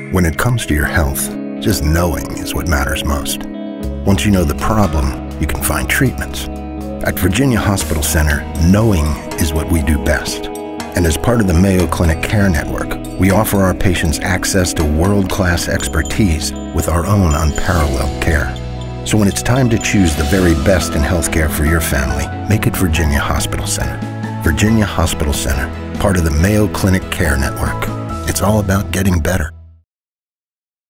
When it comes to your health, just knowing is what matters most. Once you know the problem, you can find treatments. At Virginia Hospital Center, knowing is what we do best. And as part of the Mayo Clinic Care Network, we offer our patients access to world-class expertise with our own unparalleled care. So when it's time to choose the very best in healthcare for your family, make it Virginia Hospital Center. Virginia Hospital Center, part of the Mayo Clinic Care Network. It's all about getting better.